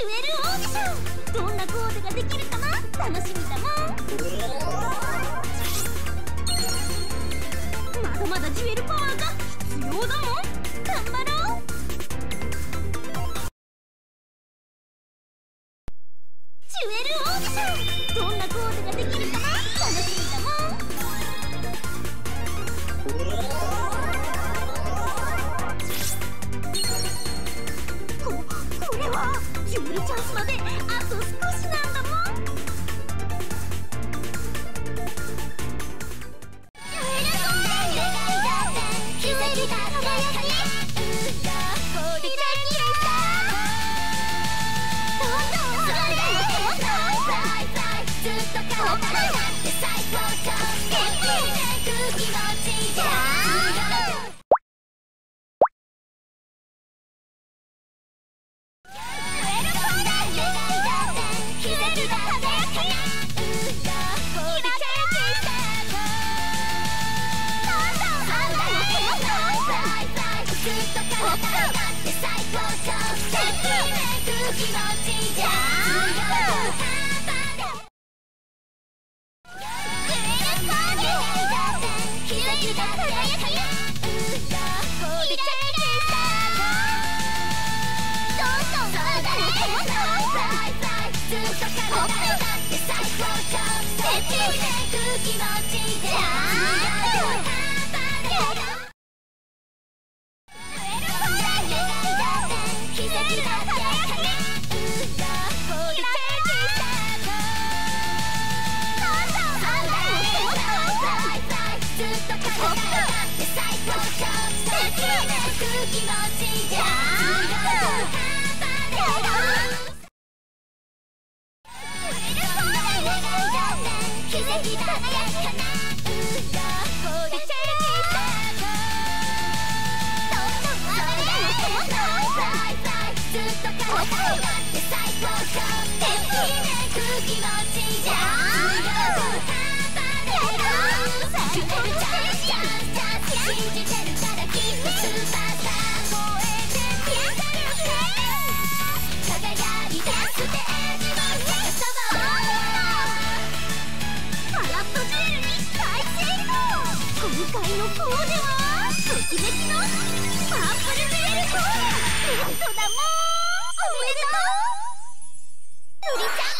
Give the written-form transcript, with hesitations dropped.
ュエルオーディション、どんなコーデができるかな、楽しみだもん。まだまだジュエルパワーが必要だもん。頑張ろう。ジュエルオーディション、どんなコーデができるかな、楽しみだもん。これはジュエルチャンスまであと少しなんだもん。今回のコーデはときめきのパープルジュエルコーデ。本当だもん。おめでとう。ルリちゃん。